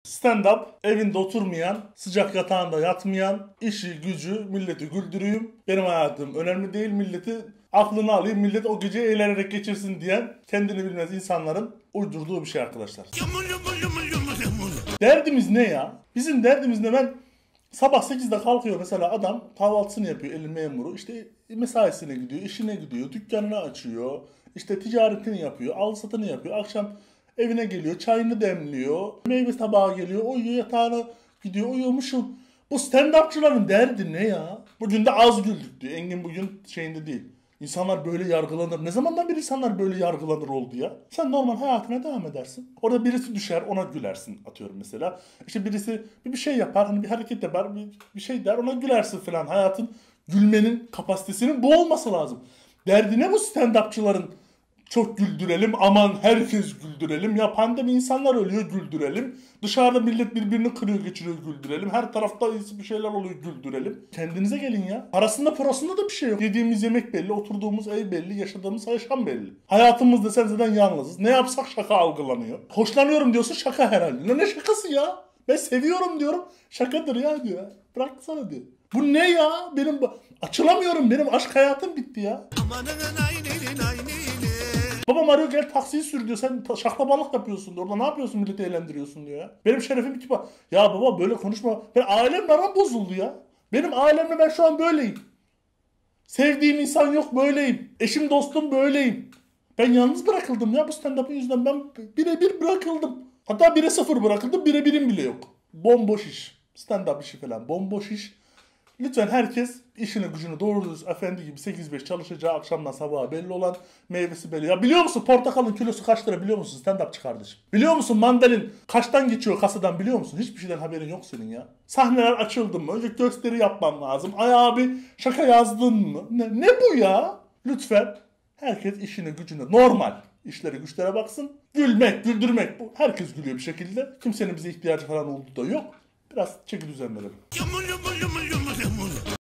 Stand-up, evinde oturmayan, sıcak yatağında yatmayan, işi gücü, milleti güldürüyüm. Benim hayatım önemli değil, milleti aklını alayım, millet o geceyi eğlenerek geçirsin diyen kendini bilmez insanların uydurduğu bir şey arkadaşlar. Derdimiz ne ya? Bizim derdimiz ne? Ben sabah 8'de kalkıyor mesela adam, kahvaltısını yapıyor, eli memuru, işte mesaisine gidiyor, işine gidiyor, dükkanını açıyor, işte ticaretini yapıyor, al satını yapıyor, akşam evine geliyor, çayını demliyor, meyve tabağı geliyor, uyuyor, yatağına gidiyor, uyuyormuşum. Bu stand-upçıların derdi ne ya? Bugün de az güldük diyor. Engin bugün şeyinde değil. İnsanlar böyle yargılanır. Ne zamandan beri insanlar böyle yargılanır oldu ya? Sen normal hayatına devam edersin. Orada birisi düşer, ona gülersin atıyorum mesela. İşte birisi bir şey yapar, hani bir hareket yapar, bir şey der, ona gülersin falan. Hayatın gülmenin kapasitesinin bu olması lazım. Derdi ne bu stand-upçıların? Çok güldürelim, aman herkes güldürelim. Ya pandemi insanlar ölüyor, güldürelim. Dışarıda millet birbirini kırıyor, geçiriyor, güldürelim. Her tarafta bir şeyler oluyor, güldürelim. Kendinize gelin ya. Parasında da bir şey yok. Yediğimiz yemek belli, oturduğumuz ev belli, yaşadığımız yaşam belli. Hayatımızda sen zaten yalnızız. Ne yapsak şaka algılanıyor. Hoşlanıyorum diyorsun, şaka herhalde. Ne şakası ya? Ben seviyorum diyorum, şakadır ya diyor. Bıraksana diyor. Bu ne ya? Benim açılamıyorum, benim aşk hayatım bitti ya. Babam arıyor, gel taksiyi sür diyor. Sen şaklabalık yapıyorsun diyor. Orada ne yapıyorsun, milleti eğlendiriyorsun diyor ya. Benim şerefim ki bak. Ya baba böyle konuşma. Ben ailemle aram bozuldu ya. Benim ailemle ben şu an böyleyim. Sevdiğim insan yok, böyleyim. Eşim dostum böyleyim. Ben yalnız bırakıldım ya bu stand-up'ın yüzünden. Ben birebir bırakıldım. Hatta 1'e 0 bırakıldım. 1'e 1'im bile yok. Bomboş iş. Stand-up işi falan. Bomboş iş. Lütfen herkes işini gücünü doğru düz efendi gibi 8-5 çalışacağı, akşamdan sabaha belli olan, meyvesi belli. Ya biliyor musun portakalın kilosu kaç lira biliyor musun stand-upçı kardeşim? Biliyor musun mandalin kaçtan geçiyor kasadan biliyor musun? Hiçbir şeyden haberin yok senin ya. Sahneler açıldı mı? Önce gösteri yapman lazım. Ay abi şaka yazdın mı? Ne bu ya? Lütfen herkes işini gücünü normal işlere güçlere baksın. Gülmek, güldürmek bu. Herkes gülüyor bir şekilde. Kimsenin bize ihtiyacı falan olduğu da yok. Biraz çeki düzen verelim.